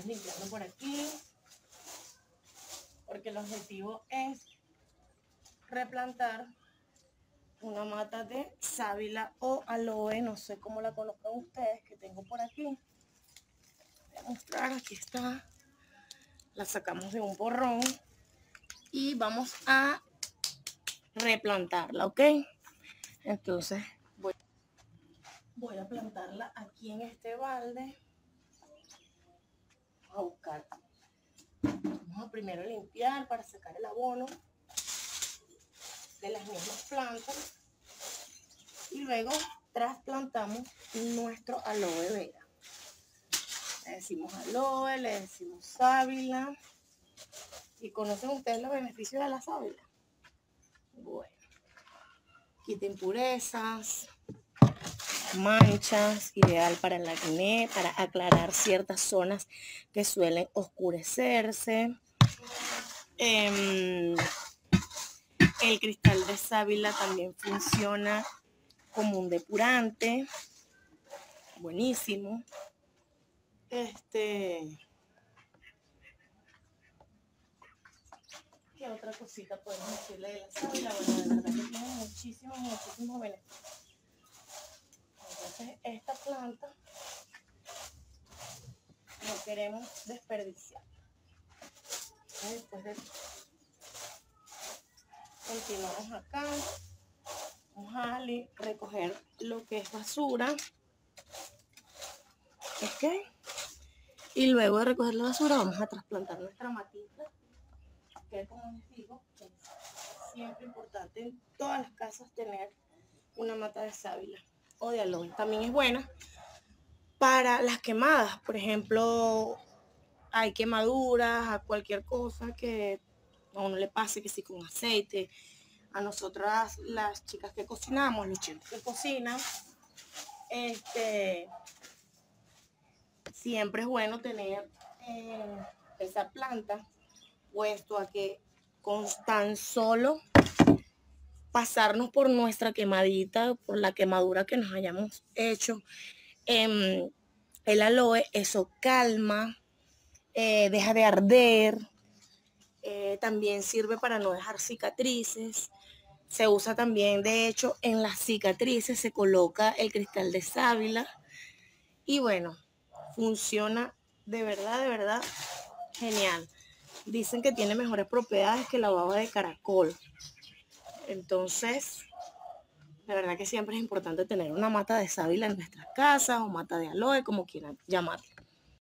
Vamos limpiando por aquí, porque el objetivo es replantar una mata de sábila o aloe, no sé cómo la conozcan ustedes, que tengo por aquí. Voy a mostrar, aquí está. La sacamos de un porrón y vamos a replantarla, ¿ok? Entonces voy a plantarla aquí en este balde. Vamos a buscar. Vamos a primero limpiar para sacar el abono de las mismas plantas y luego trasplantamos nuestro aloe vera. Le decimos aloe, le decimos sábila. ¿Y conocen ustedes los beneficios de la sábila? Bueno, quita impurezas, manchas, ideal para el acné, para aclarar ciertas zonas que suelen oscurecerse. El cristal de sábila también funciona como un depurante, buenísimo. ¿Qué otra cosita podemos decirle de la sábila? Bueno, de verdad que tiene muchísimos beneficios. Entonces, esta planta no queremos desperdiciar. Después de continuamos acá. Vamos a recoger lo que es basura. ¿Ok? Y luego de recoger la basura vamos a trasplantar nuestra matita, que como les digo, es siempre importante en todas las casas tener una mata de sábila o de aloe. También es buena para las quemadas. Por ejemplo, hay quemaduras, a cualquier cosa que a uno le pase, que sí con aceite. A nosotras, las chicas que cocinamos, los chicos que cocinan, siempre es bueno tener esa planta, puesto a que con tan solo pasarnos por nuestra quemadita, por la quemadura que nos hayamos hecho, el aloe, eso calma, deja de arder, también sirve para no dejar cicatrices. Se usa también, de hecho, en las cicatrices se coloca el cristal de sábila y bueno, funciona de verdad genial. Dicen que tiene mejores propiedades que la baba de caracol. Entonces, de verdad que siempre es importante tener una mata de sábila en nuestras casas o mata de aloe, como quieran llamarla.